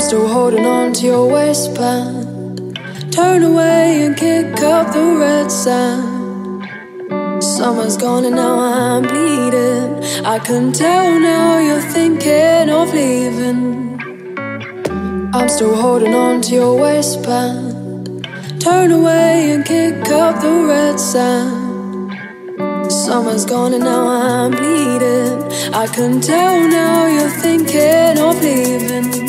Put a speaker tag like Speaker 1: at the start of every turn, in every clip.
Speaker 1: still holding on to your waistband. Turn away and kick up the red sand. Summer's gone and now I'm bleeding. I can tell now you're thinking of leaving. I'm still holding on to your waistband. Turn away and kick up the red sand. Summer's gone and now I'm bleeding. I can tell now you're thinking of leaving.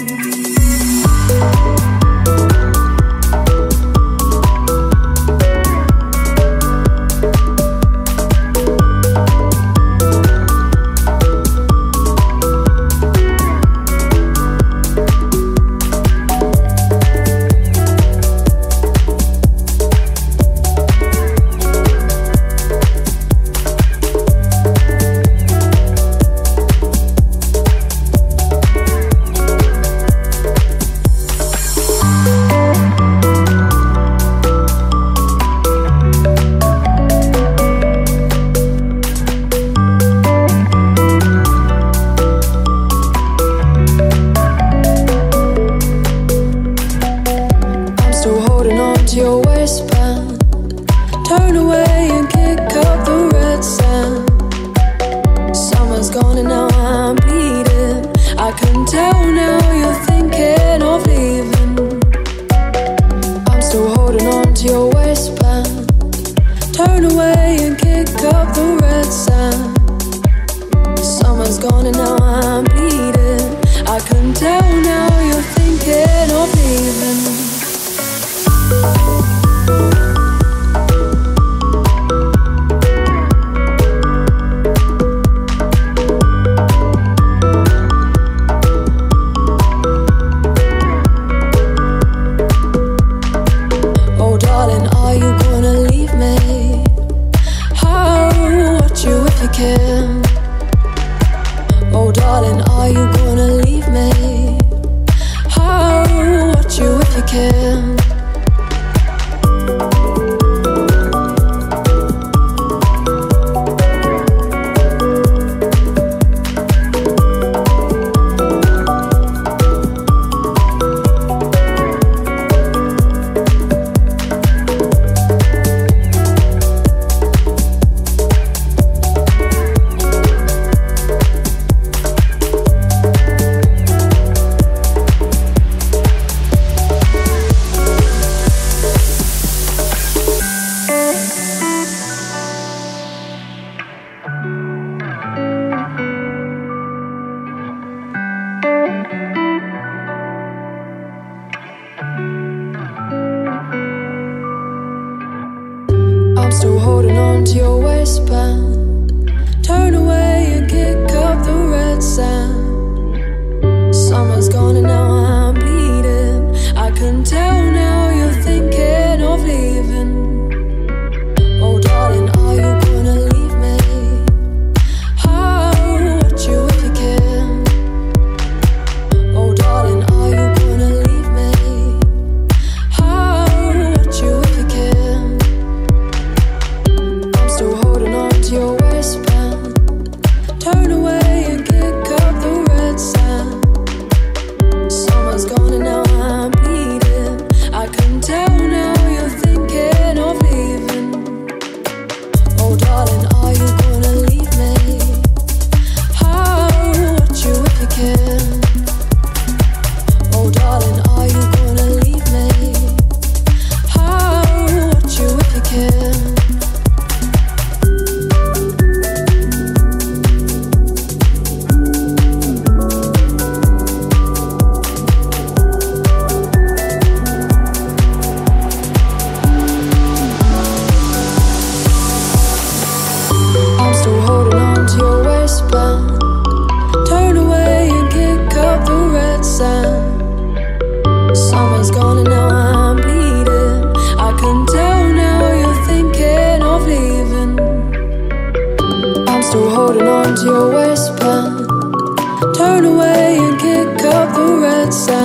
Speaker 1: Still holding on to your waistband. Turn away and kick up the red sand. Summer's gone and now I'm bleeding. I can tell now you're thinking of leaving. Oh darling, are you gonna leave me? How would you if you can? Oh darling, are you gonna leave me? How would you if you can? Still holding on to your waistband. Turn away and kick up the red sand. Summer's gone and now I'm bleeding. I can tell now you're thinking of leaving. Oh darling, are you gonna leave me? How would you if you can? Oh darling, are you gonna leave me? How would you if you can? Turn away and kick up the red sand. Summer's gone and now I'm bleeding. I can tell now you're thinking of leaving. I'm still holding on to your waistband. Turn away and kick up the red sand.